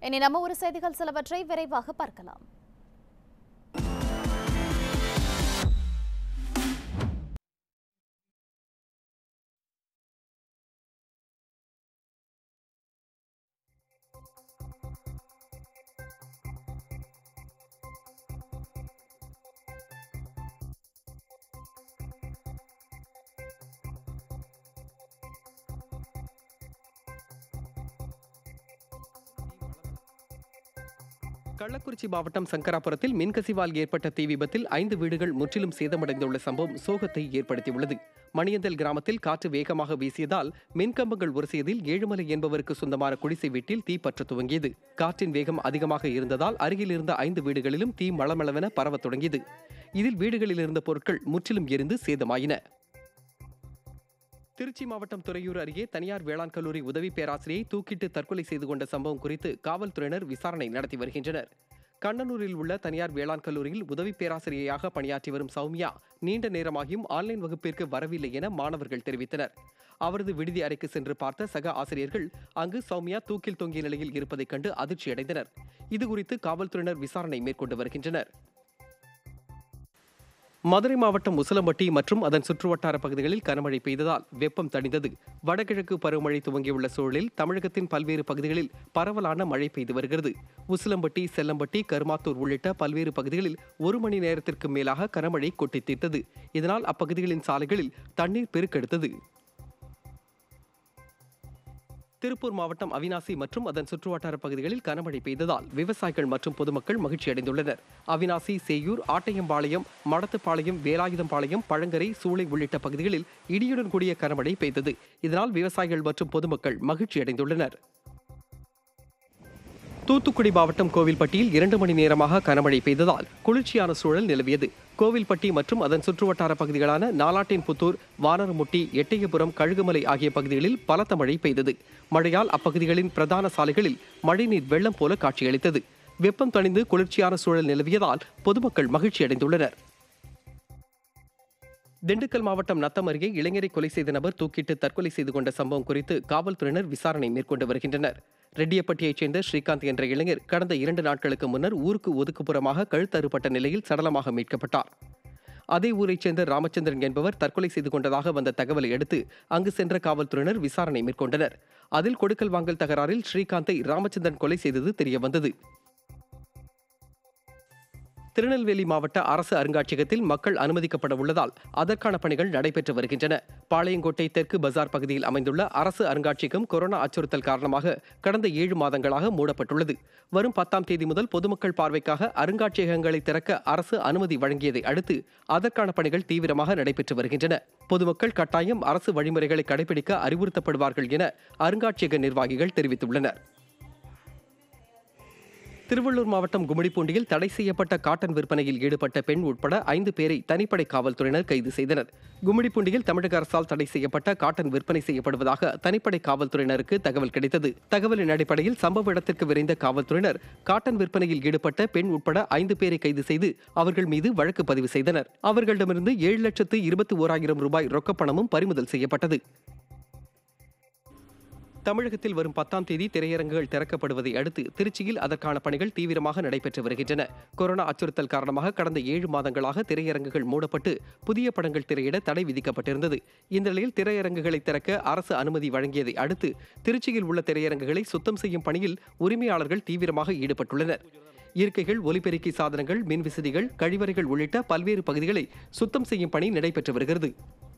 இனி நம்ம ஒரு செய்திகள் சிலவற்றை விரைவாக பார்க்கலாம். கள்ளக்குறிச்சி மாவட்டம் சங்கராபுரத்தில் மின்கசிவால் ஏற்பட்ட தீ விபத்தில் 5 வீடுகள் முற்றிலும் சேதமடைந்துள்ள சம்பவம் சோகத்தை ஏற்படுத்தியுள்ளது. மணியந்தல் கிராமத்தில் காற்று வேகமாக வீசியதால் மின்கம்பங்கள் உரசியதில் ஏழுமலை என்பவருக்கு சொந்தமான குடிசை வீட்டில் தீ பற்ற துவங்கியது. காற்றின் வேகம் அதிகமாக இருந்ததால் அருகில் இருந்த 5 வீடுகளிலும் தீ மளமளவென பரவத் தொடங்கியது. இதில் வீடுகளில் இருந்த பொருட்கள் முற்றிலும் எரிந்து சேதமாயின. திருச்சி மாவட்டம் துறையூர் அருகே தனியார் வேளாண் கல்லூரி உதவி பேராசிரியை தூக்கிட்டு தற்கொலை செய்து கொண்ட சம்பவம் குறித்து காவல்துறையினர் விசாரணை நடத்தி வருகின்றனர். கண்ணனூரில் உள்ள தனியார் வேளாண் கல்லூரியில் உதவி பேராசிரியையாக பணியாற்றி வரும் சௌமியா நீண்ட நேரமாகியும் ஆன்லைன் வகுப்பிற்கு வரவில்லை என மாணவர்கள் தெரிவித்தனர். அவரது விடுதி அறைக்கு சென்று பார்த்த சக ஆசிரியர்கள் அங்கு சௌமியா தூக்கில் தொங்கிய நிலையில் இருப்பதைக் கண்டு அதிர்ச்சியடைந்தனர். இதுகுறித்து காவல்துறையினர் விசாரணை மேற்கொண்டு வருகின்றனர். மதுரை மாவட்டம் உசிலம்பட்டி மற்றும் அதன் சுற்றுவட்டார பகுதிகளில் கனமழை பெய்ததால் வெப்பம் தணிந்தது. வடகிழக்கு பருவமழை துவங்கியுள்ள சூழலில் தமிழகத்தின் பல்வேறு பகுதிகளில் பரவலான மழை பெய்து வருகிறது. உசிலம்பட்டி, செல்லம்பட்டி, கருமாத்தூர் உள்ளிட்ட பல்வேறு பகுதிகளில் 1 மணி நேரத்திற்கு மேலாக கனமழை கொட்டி தீர்த்தது. இதனால் அப்பகுதிகளின் சாலைகளில் தண்ணீர் பெருக்கெடுத்தது. திருப்பூர் மாவட்டம் அவிநாசி மற்றும் அதன் சுற்றுவட்டார பகுதிகளில் கனமழை பெய்ததால் விவசாயிகள் மற்றும் பொதுமக்கள் மகிழ்ச்சி அடைந்துள்ளனர். அவிநாசி, சேயூர், ஆட்டையம்பாளையம், மடத்துப்பாளையம், வேலாயுதம்பாளையம், பழங்கரை, சூளை உள்ளிட்ட பகுதிகளில் இடியுடன் கூடிய கனமழை பெய்தது. இதனால் விவசாயிகள் மற்றும் பொதுமக்கள் மகிழ்ச்சி அடைந்துள்ளனர். தூத்துக்குடி மாவட்டம் கோவில்பட்டியில் 2 மணி நேரமாக கனமழை பெய்ததால் குளிர்ச்சியான சூழல் நிலவியது. கோவில்பட்டி மற்றும் அதன் சுற்றுவட்டார பகுதிகளான நாலாட்டின்புத்தூர், வானரமுட்டி, எட்டயபுரம், கழுகுமலை ஆகிய பகுதிகளில் பலத்த மழை பெய்தது. மழையால் அப்பகுதிகளின் பிரதான சாலைகளில் மழைநீர் வெள்ளம் போல காட்சியளித்தது. வெப்பம் தணிந்து குளிர்ச்சியான சூழல் நிலவியதால் பொதுமக்கள் மகிழ்ச்சி அடைந்துள்ளனர். திண்டுக்கல் மாவட்டம் நத்தம் அருகே இளைஞரை கொலை செய்த நபர் தூக்கிட்டு தற்கொலை செய்து கொண்ட சம்பவம் குறித்து காவல்துறையினர் விசாரணை மேற்கொண்டு வருகின்றனர். ரெட்டியப்பட்டியைச் சேர்ந்த ஸ்ரீகாந்த் என்ற இளைஞர் கடந்த 2 நாட்களுக்கு முன்னர் ஊருக்கு ஒதுக்குப்புறமாக கழுத்தறுப்பட்ட நிலையில் சடலமாக மீட்கப்பட்டார். அதே ஊரைச் சேர்ந்த ராமச்சந்திரன் என்பவர் தற்கொலை செய்து கொண்டதாக வந்த தகவலை அடுத்து அங்கு சென்ற காவல்துறையினர் விசாரணை மேற்கொண்டனர். அதில் கொடுக்கல் வாங்கல் தகராறில் ஸ்ரீகாந்தை ராமச்சந்திரன் கொலை செய்தது தெரியவந்தது. திருநெல்வேலி மாவட்ட அரசு அருங்காட்சியகத்தில் மக்கள் அனுமதிக்கப்பட உள்ளதால் அதற்கான பணிகள் நடைபெற்று வருகின்றன. பாளையங்கோட்டை தெற்கு பஜார் பகுதியில் அமைந்துள்ள அரசு அருங்காட்சியகம் கொரோனா அச்சுறுத்தல் காரணமாக கடந்த 7 மாதங்களாக மூடப்பட்டுள்ளது. வரும் 10ஆம் தேதி முதல் பொதுமக்கள் பார்வைக்காக அருங்காட்சியகங்களை திறக்க அரசு அனுமதி வழங்கியதை அடுத்து அதற்கான பணிகள் தீவிரமாக நடைபெற்று வருகின்றன. பொதுமக்கள் கட்டாயம் அரசு வழிமுறைகளை கடைபிடிக்க அறிவுறுத்தப்படுவார்கள் என அருங்காட்சியக நிர்வாகிகள் தெரிவித்துள்ளனர். திருவள்ளூர் மாவட்டம் கும்மிடிப்பூண்டியில் தடை செய்யப்பட்ட காட்டன் விற்பனையில் ஈடுபட்ட பெண் உட்பட 5 பேரை தனிப்படை காவல்துறையினர் கைது செய்தனர். கும்மிடிப்பூண்டியில் தமிழக அரசால் தடை செய்யப்பட்ட காட்டன் விற்பனை செய்யப்படுவதாக தனிப்படை காவல்துறையினருக்கு தகவல் கிடைத்தது. தகவலின் அடிப்படையில் சம்பவ இடத்திற்கு விரைந்த காவல்துறையினர் காட்டன் விற்பனையில் ஈடுபட்ட பெண் உட்பட 5 பேரை கைது செய்து அவர்கள் மீது வழக்கு பதிவு செய்தனர். அவர்களிடமிருந்து 7,21,000 ரூபாய் ரொக்கப்பணமும் பறிமுதல் செய்யப்பட்டது. தமிழகத்தில் வரும் 10ஆம் தேதி திரையரங்குகள் திறக்கப்படுவதை அடுத்து திருச்சியில் அதற்கான பணிகள் தீவிரமாக நடைபெற்று வருகின்றன. கொரோனா அச்சுறுத்தல் காரணமாக கடந்த 7 மாதங்களாக திரையரங்குகள் மூடப்பட்டு புதிய படங்கள் திரையிட தடை விதிக்கப்பட்டிருந்தது. இந்த நிலையில் திரையரங்குகளை திறக்க அரசு அனுமதி வழங்கியதை அடுத்து திருச்சியில் உள்ள திரையரங்குகளை சுத்தம் செய்யும் பணியில் உரிமையாளர்கள் தீவிரமாக ஈடுபட்டுள்ளனர். இருக்கைகள், ஒலிபெருக்கி சாதனங்கள், மின்விசிறிகள், கழிவறைகள் உள்ளிட்ட பல்வேறு பகுதிகளை சுத்தம் செய்யும் பணி நடைபெற்று வருகிறது.